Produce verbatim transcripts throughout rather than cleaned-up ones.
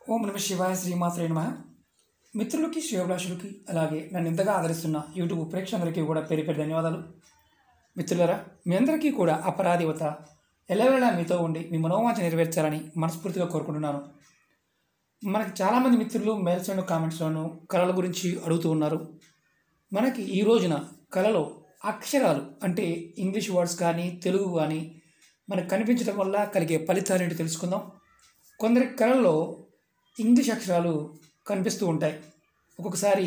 ఓం నమ శివాయ శ్రీమాత్రే నమః. మిత్రులకి శ్రేయోభిలాషులకి అలాగే నన్ను ఇంతగా ఆదరిస్తున్న యూట్యూబ్ ప్రేక్షకులందరికీ కూడా పేరు పేరు ధన్యవాదాలు. మిత్రులారా, మీ అందరికీ కూడా అపరాధివత ఎల్లవేళలా మీతో ఉండి మీ మనోవాంఛ నెరవేర్చాలని మనస్ఫూర్తిగా కోరుకుంటున్నాను. మనకి చాలామంది మిత్రులు మెయిల్స్లోను కామెంట్స్లోను కళల గురించి అడుగుతూ ఉన్నారు. మనకి ఈ రోజున కళలో అక్షరాలు అంటే ఇంగ్లీష్ వర్డ్స్ కానీ తెలుగు కానీ మనకు కనిపించడం వల్ల కలిగే ఫలితాలు ఏంటి తెలుసుకుందాం. కొందరి కళల్లో ఇంగ్లీష్ అక్షరాలు కనిపిస్తూ ఉంటాయి. ఒక్కొక్కసారి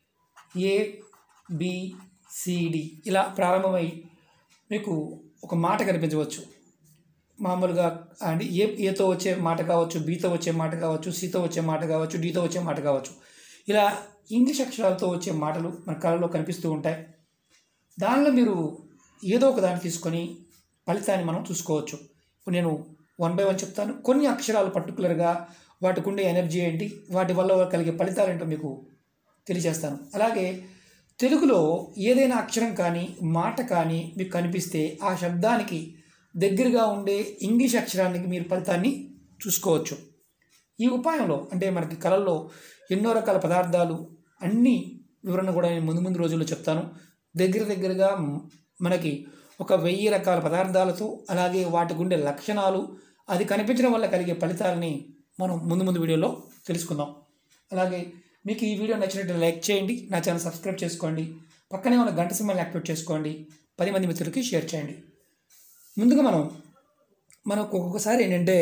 ఏ బి సిడి ఇలా ప్రారంభమై మీకు ఒక మాట కనిపించవచ్చు. మామూలుగా అంటే ఏ ఏతో వచ్చే మాట కావచ్చు, బీతో వచ్చే మాట కావచ్చు, సితో వచ్చే మాట కావచ్చు, డీతో వచ్చే మాట కావచ్చు. ఇలా ఇంగ్లీష్ అక్షరాలతో వచ్చే మాటలు మన కళలో కనిపిస్తూ ఉంటాయి. దానిలో మీరు ఏదో ఒక దాన్ని తీసుకొని ఫలితాన్ని మనం చూసుకోవచ్చు. ఇప్పుడు నేను వన్ బై వన్ చెప్తాను. కొన్ని అక్షరాలు పర్టికులర్గా వాటికి ఉండే ఎనర్జీ ఏంటి, వాటి వల్ల కలిగే ఫలితాలు ఏంటో మీకు తెలియజేస్తాను. అలాగే తెలుగులో ఏదైనా అక్షరం కానీ మాట కానీ మీకు కనిపిస్తే ఆ శబ్దానికి దగ్గరగా ఉండే ఇంగ్లీష్ అక్షరానికి మీరు ఫలితాన్ని చూసుకోవచ్చు. ఈ ఉపాయంలో అంటే మనకి కళల్లో ఎన్నో రకాల పదార్థాలు అన్ని వివరణ కూడా నేను ముందు ముందు రోజుల్లో చెప్తాను. దగ్గర దగ్గరగా మనకి ఒక వెయ్యి రకాల పదార్థాలతో అలాగే వాటికి ఉండే లక్షణాలు అది కనిపించడం వల్ల కలిగే ఫలితాలని మనం ముందు ముందు వీడియోలో తెలుసుకుందాం. అలాగే మీకు ఈ వీడియో నచ్చినట్టు లైక్ చేయండి, నా ఛానల్ సబ్స్క్రైబ్ చేసుకోండి, పక్కనే ఉన్న గంట సింబల్ని యాక్టివేట్ చేసుకోండి, పది మంది మిత్రులకి షేర్ చేయండి. ముందుగా మనం మనకు ఒక్కొక్కసారి ఏంటంటే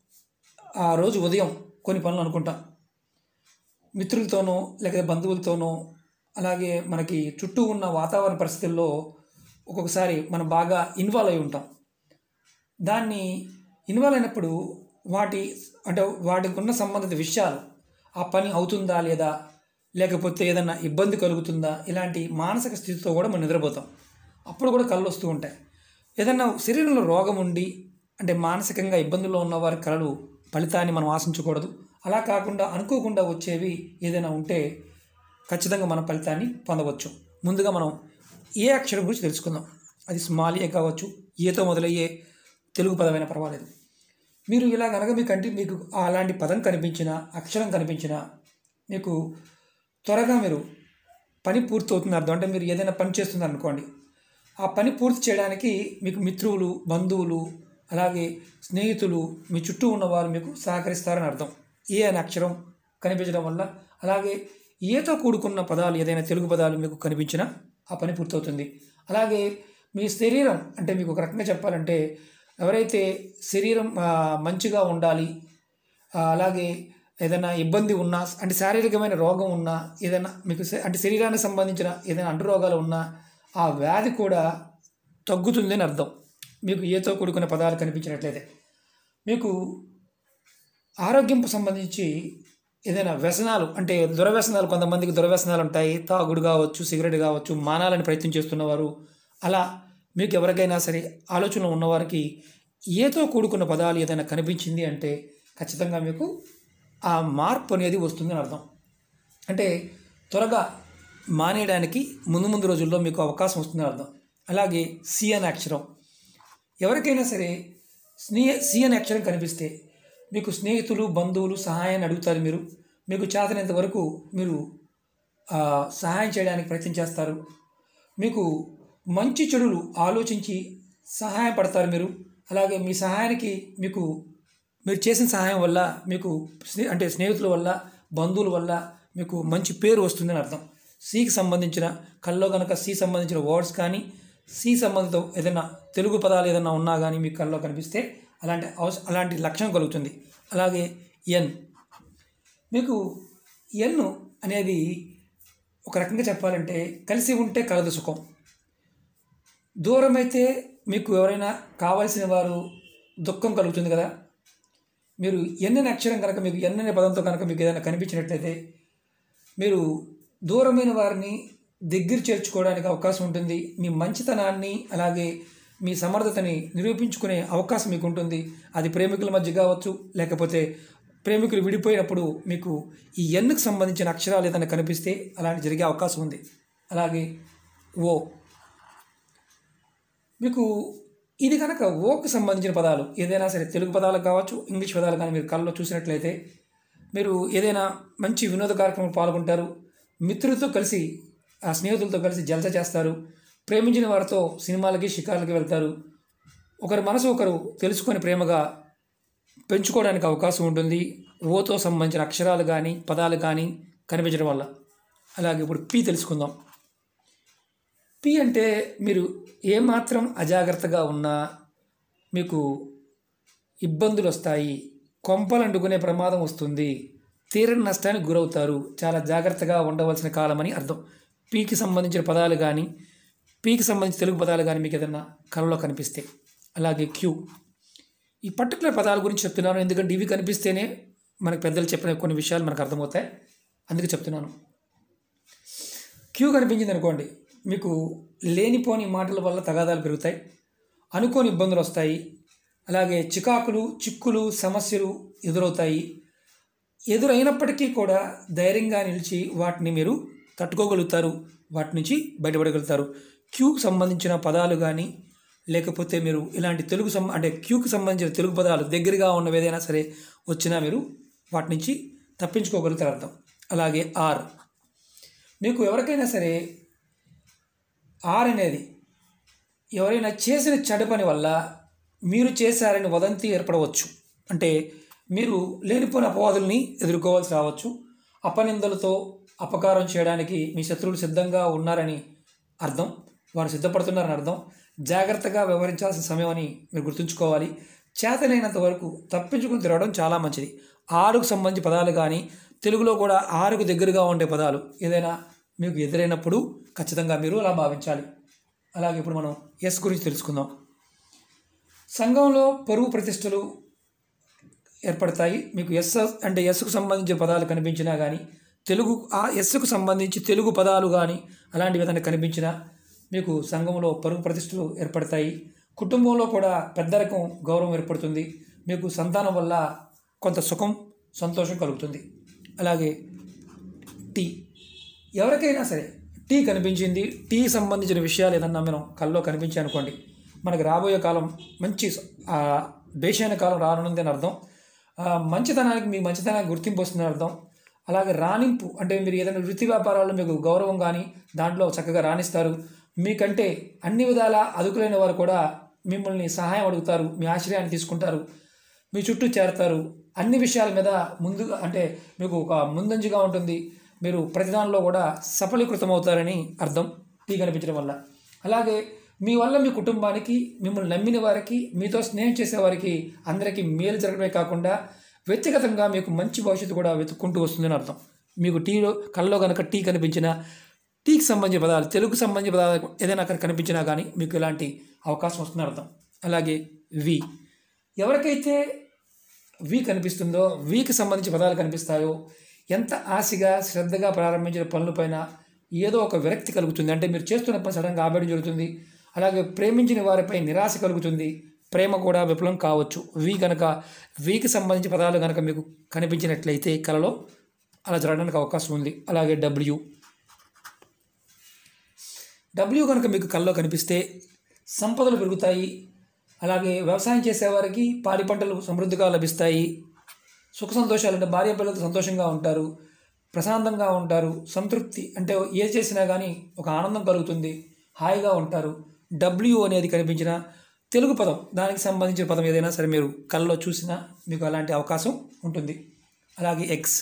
ఆ రోజు ఉదయం కొన్ని పనులు అనుకుంటాం. మిత్రులతోనో లేకపోతే బంధువులతోనో అలాగే మనకి చుట్టూ ఉన్న వాతావరణ పరిస్థితుల్లో ఒక్కొక్కసారి మనం బాగా ఇన్వాల్వ్ అయి ఉంటాం. దాన్ని ఇన్వాల్వ్ అయినప్పుడు వాటి అంటే వాటికి ఉన్న సంబంధిత విషయాలు ఆ పని అవుతుందా లేదా, లేకపోతే ఏదన్నా ఇబ్బంది కలుగుతుందా, ఇలాంటి మానసిక స్థితితో కూడా మనం నిద్రపోతాం. అప్పుడు కూడా కళ్ళు వస్తూ ఉంటాయి. ఏదన్నా శరీరంలో రోగం ఉండి అంటే మానసికంగా ఇబ్బందుల్లో ఉన్న వారి కళలు ఫలితాన్ని మనం ఆశించకూడదు. అలా కాకుండా అనుకోకుండా వచ్చేవి ఏదైనా ఉంటే ఖచ్చితంగా మన ఫలితాన్ని పొందవచ్చు. ముందుగా మనం ఏ అక్షరం గురించి తెలుసుకుందాం. అది స్మాల్ ఏ కావచ్చు, ఏతో మొదలయ్యే తెలుగు పదమైనా పర్వాలేదు. మీరు ఇలా కనుక మీకు అంటే మీకు అలాంటి పదం కనిపించినా అక్షరం కనిపించినా మీకు త్వరగా మీరు పని పూర్తి అవుతుంది అర్థం. అంటే మీరు ఏదైనా పని చేస్తున్నారు అనుకోండి, ఆ పని పూర్తి చేయడానికి మీకు మిత్రులు, బంధువులు అలాగే స్నేహితులు మీ చుట్టూ ఉన్నవారు మీకు సహకరిస్తారని అర్థం. ఏ అనే అక్షరం కనిపించడం వల్ల అలాగే ఏతో కూడుకున్న పదాలు ఏదైనా తెలుగు పదాలు మీకు కనిపించినా ఆ పని పూర్తవుతుంది. అలాగే మీ శరీరం అంటే మీకు ఒక రకంగా చెప్పాలంటే ఎవరైతే శరీరం మంచిగా ఉండాలి, అలాగే ఏదైనా ఇబ్బంది ఉన్నా అంటే శారీరకమైన రోగం ఉన్నా ఏదైనా మీకు అంటే శరీరానికి సంబంధించిన ఏదైనా అంటురోగాలు ఉన్నా ఆ వ్యాధి కూడా తగ్గుతుంది అని అర్థం. మీకు ఏతో కూడుకున్న పదాలు కనిపించినట్లయితే మీకు ఆరోగ్యంకు సంబంధించి ఏదైనా వ్యసనాలు అంటే దురవ్యసనాలు, కొంతమందికి దురవ్యసనాలు ఉంటాయి. తాగుడు కావచ్చు, సిగరెట్ కావచ్చు, మానాలని ప్రయత్నం చేస్తున్నవారు, అలా మీకు ఎవరికైనా సరే ఆలోచనలో ఉన్నవారికి ఏతో కూడుకున్న పదాలు ఏదైనా కనిపించింది అంటే ఖచ్చితంగా మీకు ఆ మార్పు అనేది వస్తుందని అర్థం. అంటే త్వరగా మానేయడానికి ముందు ముందు రోజుల్లో మీకు అవకాశం వస్తుందని అర్థం. అలాగే సి అనే అక్షరం ఎవరికైనా సరే స్నే సి అనే అక్షరం కనిపిస్తే మీకు స్నేహితులు, బంధువులు సహాయాన్ని అడుగుతారు. మీరు మీకు చేతనంత వరకు మీరు సహాయం చేయడానికి ప్రయత్నం చేస్తారు. మీకు మంచి చెడులు ఆలోచించి సహాయపడతారు మీరు. అలాగే మీ సహాయానికి మీకు మీరు చేసిన సహాయం వల్ల మీకు స్నే అంటే స్నేహితుల వల్ల, బంధువుల వల్ల మీకు మంచి పేరు వస్తుందని అర్థం. సికి సంబంధించిన కళ్ళలో కనుక సి సంబంధించిన వర్డ్స్ కానీ సి సంబంధిత ఏదైనా తెలుగు పదాలు ఏదైనా ఉన్నా కానీ మీకు కళ్ళలో కనిపిస్తే అలాంటి అవస అలాంటి లక్షణం కలుగుతుంది. అలాగే ఎన్ మీకు ఎన్ అనేది ఒక రకంగా చెప్పాలంటే కలిసి ఉంటే కలదు సుఖం. దూరం అయితే మీకు ఎవరైనా కావాల్సిన వారు దుఃఖం కలుగుతుంది కదా. మీరు ఎన్ అనే అక్షరం కనుక మీకు ఎన్ అనే పదంతో కనుక మీకు ఏదైనా కనిపించినట్లయితే మీరు దూరమైన వారిని దగ్గర చేర్చుకోవడానికి అవకాశం ఉంటుంది. మీ మంచితనాన్ని అలాగే మీ సమర్థతని నిరూపించుకునే అవకాశం మీకు ఉంటుంది. అది ప్రేమికుల మధ్య కావచ్చు, లేకపోతే ప్రేమికులు విడిపోయినప్పుడు మీకు ఈ ఎన్కి సంబంధించిన అక్షరాలు ఏదైనా కనిపిస్తే అలాంటి జరిగే అవకాశం ఉంది. అలాగే ఓ మీకు ఇది కనుక ఓకు సంబంధించిన పదాలు ఏదైనా సరే తెలుగు పదాలు కావచ్చు, ఇంగ్లీష్ పదాలు కానీ మీరు కళ్ళలో చూసినట్లయితే మీరు ఏదైనా మంచి వినోద కార్యక్రమంలో పాల్గొంటారు, మిత్రులతో కలిసి ఆ స్నేహితులతో కలిసి జలస చేస్తారు, ప్రేమించిన వారితో సినిమాలకి షికార్లకి వెళ్తారు, ఒకరి మనసు ఒకరు తెలుసుకొని ప్రేమగా పెంచుకోవడానికి అవకాశం ఉంటుంది ఓతో సంబంధించిన అక్షరాలు కానీ పదాలు కానీ కనిపించడం వల్ల. అలాగే ఇప్పుడు పి తెలుసుకుందాం. పి అంటే మీరు ఏమాత్రం అజాగ్రత్తగా ఉన్నా మీకు ఇబ్బందులు వస్తాయి, కొంపలు అంటుకునే ప్రమాదం వస్తుంది, తీరని నష్టానికి గురవుతారు, చాలా జాగ్రత్తగా ఉండవలసిన కాలమని అర్థం. పీకి సంబంధించిన పదాలు కానీ పీకి సంబంధించిన తెలుగు పదాలు కానీ మీకు ఏదైనా కళలో కనిపిస్తే. అలాగే క్యూ, ఈ పర్టికులర్ పదాల గురించి చెప్తున్నాను ఎందుకంటే ఇవి కనిపిస్తేనే మనకు పెద్దలు చెప్పిన కొన్ని విషయాలు మనకు అర్థమవుతాయి, అందుకే చెప్తున్నాను. క్యూ కనిపించింది అనుకోండి, మీకు లేనిపోని మాటల వల్ల తగాదాలు పెరుగుతాయి, అనుకోని ఇబ్బందులు వస్తాయి, అలాగే చికాకులు చిక్కులు సమస్యలు ఎదురవుతాయి. ఎదురైనప్పటికీ కూడా ధైర్యంగా నిలిచి వాటిని మీరు తట్టుకోగలుగుతారు, వాటి నుంచి బయటపడగలుగుతారు. క్యూకి సంబంధించిన పదాలు కానీ లేకపోతే మీరు ఇలాంటి తెలుగు సం అంటే క్యూకి సంబంధించిన తెలుగు పదాలు దగ్గరగా ఉన్నవి ఏదైనా సరే వచ్చినా మీరు వాటి నుంచి తప్పించుకోగలుగుతారు అర్థం. అలాగే ఆర్, మీకు ఎవరికైనా సరే ఆర్ అనేది ఎవరైనా చేసిన చెడు పని వల్ల మీరు చేశారని వదంతి ఏర్పడవచ్చు. అంటే మీరు లేనిపోయిన అపవాదుల్ని ఎదుర్కోవాల్సి రావచ్చు. అపనిందలతో అపకారం చేయడానికి మీ శత్రువులు సిద్ధంగా ఉన్నారని అర్థం, వారు సిద్ధపడుతున్నారని అర్థం. జాగ్రత్తగా వ్యవహరించాల్సిన సమయం అని మీరు గుర్తుంచుకోవాలి. చేతనైనంత వరకు తప్పించుకుని తిరగడం చాలా మంచిది. ఆరుకు సంబంధించి పదాలు కానీ తెలుగులో కూడా ఆరుకు దగ్గరగా ఉండే పదాలు ఏదైనా మీకు ఎదురైనప్పుడు ఖచ్చితంగా మీరు అలా భావించాలి. అలాగే ఇప్పుడు మనం ఎస్ గురించి తెలుసుకుందాం. సంఘంలో పరువు ప్రతిష్టలు ఏర్పడతాయి. మీకు ఎస్ అంటే ఎస్కు సంబంధించిన పదాలు కనిపించినా కానీ తెలుగు ఆ ఎస్కు సంబంధించి తెలుగు పదాలు కానీ అలాంటివి ఏదైనా కనిపించినా మీకు సంఘంలో పరువు ప్రతిష్టలు ఏర్పడతాయి. కుటుంబంలో కూడా పెద్ద రకం గౌరవం ఏర్పడుతుంది. మీకు సంతానం వల్ల కొంత సుఖం సంతోషం కలుగుతుంది. అలాగే టీ, ఎవరికైనా సరే టీ కనిపించింది, టీ సంబంధించిన విషయాలు ఏదన్నా మనం కల్లో కనిపించాయి అనుకోండి, మనకు రాబోయే కాలం మంచి బేషైన కాలం రానుంది అని అర్థం. మంచితనానికి మీ మంచితనానికి గుర్తింపు వస్తుందని అర్థం. అలాగే రాణింపు అంటే మీరు ఏదైనా వృత్తి వ్యాపారాల్లో మీకు గౌరవం కానీ దాంట్లో చక్కగా రాణిస్తారు. మీకంటే అన్ని విధాల అదుకులైన వారు కూడా మిమ్మల్ని సహాయం అడుగుతారు, మీ ఆశ్రయాన్ని తీసుకుంటారు, మీ చుట్టూ చేరతారు. అన్ని విషయాల మీద ముందుగా అంటే మీకు ఒక ముందంజగా ఉంటుంది. మీరు ప్రతిదానిలో కూడా సఫలీకృతం అవుతారని అర్థం టీ కనిపించడం వల్ల. అలాగే మీ వల్ల మీ కుటుంబానికి, మిమ్మల్ని నమ్మిన వారికి, మీతో స్నేహం చేసేవారికి అందరికీ మేలు జరగడమే కాకుండా వ్యక్తిగతంగా మీకు మంచి భవిష్యత్తు కూడా వెతుక్కుంటూ వస్తుందని అర్థం. మీకు టీలో కళ్ళలో కనుక టీ కనిపించినా, టీకి సంబంధించిన పదాలు తెలుగుకు సంబంధించిన పదాలు ఏదైనా అక్కడ కనిపించినా కానీ మీకు ఇలాంటి అవకాశం వస్తుందని అర్థం. అలాగే వి, ఎవరికైతే వి కనిపిస్తుందో, వీకి సంబంధించిన పదాలు కనిపిస్తాయో ఎంత ఆశగా శ్రద్ధగా ప్రారంభించిన పనులపైన ఏదో ఒక విరక్తి కలుగుతుంది. అంటే మీరు చేస్తున్న పని సడన్గా ఆపేయడం జరుగుతుంది. అలాగే ప్రేమించిన వారిపై నిరాశ కలుగుతుంది, ప్రేమ కూడా విఫలం కావచ్చు. వీ కనుక వీకి సంబంధించిన పదాలు కనుక మీకు కనిపించినట్లయితే కళలో అలా జరగడానికి అవకాశం ఉంది. అలాగే డబ్ల్యూ, డబ్ల్యూ కనుక మీకు కళ్ళలో కనిపిస్తే సంపదలు పెరుగుతాయి. అలాగే వ్యవసాయం చేసేవారికి పాడి పంటలు సమృద్ధిగా లభిస్తాయి. సుఖ సంతోషాలు అంటే భార్య పిల్లలతో సంతోషంగా ఉంటారు, ప్రశాంతంగా ఉంటారు, సంతృప్తి అంటే ఏ చేసినా కానీ ఒక ఆనందం కలుగుతుంది, హాయిగా ఉంటారు. డబ్ల్యూ అనేది కనిపించిన తెలుగు పదం, దానికి సంబంధించిన పదం ఏదైనా సరే మీరు కళ్ళలో చూసినా మీకు అలాంటి అవకాశం ఉంటుంది. అలాగే ఎక్స్,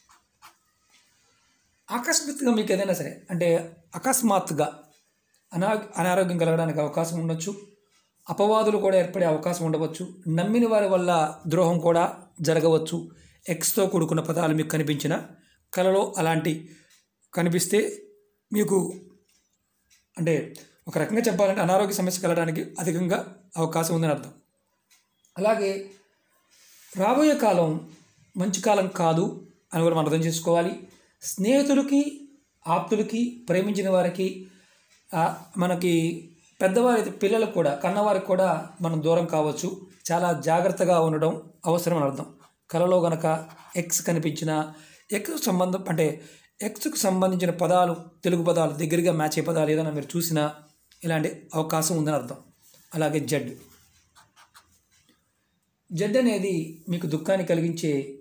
ఆకస్మికంగా మీకు ఏదైనా సరే అంటే అకస్మాత్తుగా అనా అనారోగ్యం కలగడానికి అవకాశం ఉండొచ్చు. అపవాదులు కూడా ఏర్పడే అవకాశం ఉండవచ్చు. నమ్మిన వారి వల్ల ద్రోహం కూడా జరగవచ్చు. ఎక్స్తో కూడుకున్న పదాలు మీకు కనిపించిన కళలో అలాంటి కనిపిస్తే మీకు అంటే ఒక రకంగా చెప్పాలంటే అనారోగ్య సమస్య కలగడానికి అధికంగా అవకాశం ఉందని అర్థం. అలాగే రాబోయే కాలం మంచి కాలం కాదు అని కూడా మనం అర్థం చేసుకోవాలి. స్నేహితులకి, ఆప్తులకి, ప్రేమించిన వారికి, మనకి పెద్దవారి పిల్లలకు కూడా, కన్నవారికి కూడా మనం దూరం కావచ్చు. చాలా జాగ్రత్తగా ఉండడం అవసరం అని అర్థం. కళలో కనుక ఎక్స్ కనిపించిన ఎక్స్ సంబంధం అంటే ఎక్స్కు సంబంధించిన పదాలు తెలుగు పదాలు దగ్గరగా మ్యాచ్ అయ్యే పదాలు ఏదైనా మీరు చూసినా ఇలాంటి అవకాశం ఉందని అర్థం. అలాగే జడ్, జడ్ అనేది మీకు దుఃఖాన్ని కలిగించే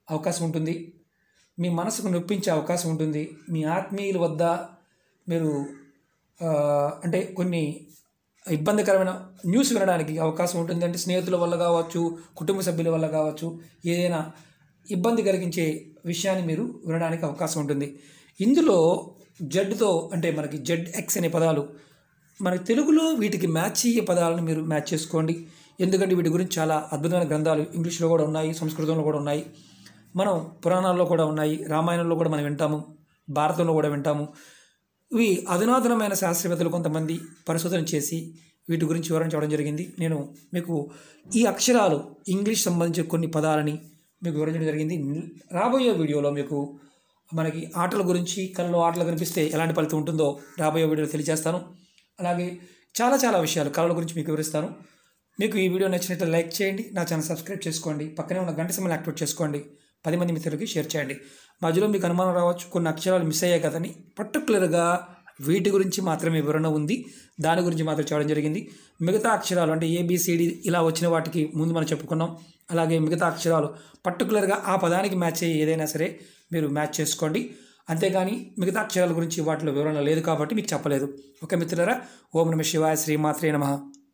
అవకాశం ఉంటుంది, మీ మనసుకు నొప్పించే అవకాశం ఉంటుంది, మీ ఆత్మీయుల వద్ద మీరు ఆ, అంటే కొన్ని ఇబ్బందికరమైన న్యూస్ వినడానికి అవకాశం ఉంటుంది. అంటే స్నేహితుల వల్ల కావచ్చు, కుటుంబ సభ్యుల వల్ల కావచ్చు, ఏదైనా ఇబ్బంది కలిగించే విషయాన్ని మీరు వినడానికి అవకాశం ఉంటుంది. ఇందులో జడ్తో అంటే మనకి జెడ్ ఎక్స్ అనే పదాలు మనకి తెలుగులో వీటికి మ్యాచ్ అయ్యే పదాలను మీరు మ్యాచ్ చేసుకోండి. ఎందుకంటే వీటి గురించి చాలా అద్భుతమైన గ్రంథాలు ఇంగ్లీష్లో కూడా ఉన్నాయి, సంస్కృతంలో కూడా ఉన్నాయి, మనం పురాణాల్లో కూడా ఉన్నాయి, రామాయణంలో కూడా మనం వింటాము, భారతంలో కూడా వింటాము. ఇవి అధునాతనమైన శాస్త్రవేత్తలు కొంతమంది పరిశోధన చేసి వీటి గురించి వివరించడం జరిగింది. నేను మీకు ఈ అక్షరాలు ఇంగ్లీష్ సంబంధించిన కొన్ని పదాలని మీకు వివరించడం జరిగింది. రాబోయే వీడియోలో మీకు మనకి ఆటల గురించి, కళలో ఆటలు కనిపిస్తే ఎలాంటి ఫలితం ఉంటుందో రాబోయే వీడియోలో తెలియజేస్తాను. అలాగే చాలా చాలా విషయాలు కళల గురించి మీకు వివరిస్తాను. మీకు ఈ వీడియో నచ్చినట్లయితే లైక్ చేయండి, నా ఛానల్ సబ్స్క్రైబ్ చేసుకోండి, పక్కనే ఉన్న గంట సింబల్ యాక్టివేట్ చేసుకోండి, పది మంది మిత్రులకి షేర్ చేయండి. మధ్యలో మీకు అనుమానం రావచ్చు, కొన్ని అక్షరాలు మిస్ అయ్యాయి కదని. పర్టికులర్గా వీటి గురించి మాత్రమే వివరణ ఉంది, దాని గురించి మాత్రం చేయడం జరిగింది. మిగతా అక్షరాలు అంటే ఏబిసిడి ఇలా వచ్చిన వాటికి ముందు మనం చెప్పుకున్నాం. అలాగే మిగతా అక్షరాలు పర్టికులర్గా ఆ పదానికి మ్యాచ్ అయ్యే ఏదైనా సరే మీరు మ్యాచ్ చేసుకోండి. అంతేగాని మిగతా అక్షరాల గురించి వాటిలో వివరణ లేదు కాబట్టి మీకు చెప్పలేదు. ఓకే మిత్రులారా, ఓం నమః శివాయ, శ్రీమాత్రే నమః.